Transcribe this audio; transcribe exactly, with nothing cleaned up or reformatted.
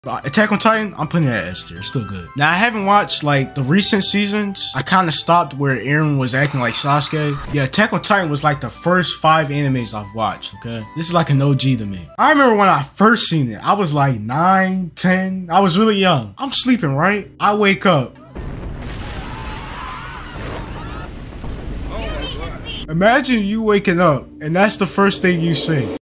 But Attack on Titan, I'm putting it at S tier. It's still good. Now, I haven't watched, like, the recent seasons. I kind of stopped where Eren was acting like Sasuke. Yeah, Attack on Titan was, like, the first five animes I've watched, okay? This is like an O G to me. I remember when I first seen it. I was, like, nine, ten. I was really young. I'm sleeping, right? I wake up. Imagine you waking up, and that's the first thing you see.